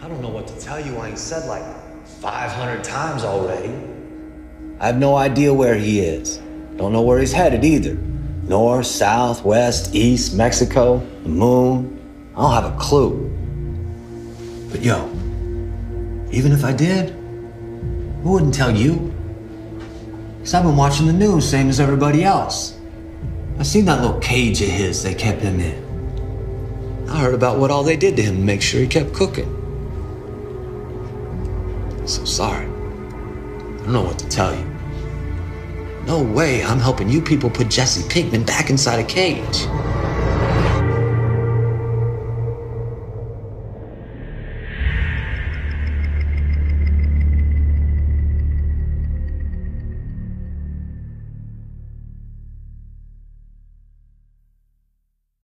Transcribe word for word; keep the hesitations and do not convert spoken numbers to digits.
I don't know what to tell you. I ain't said like five hundred times already. I have no idea where he is. Don't know where he's headed either. North, south, west, east, Mexico, the moon. I don't have a clue. But yo, even if I did, I wouldn't tell you. Because I've been watching the news, same as everybody else. I seen that little cage of his they kept him in. I heard about what all they did to him to make sure he kept cooking. So sorry. I don't know what to tell you. No way I'm helping you people put Jesse Pinkman back inside a cage.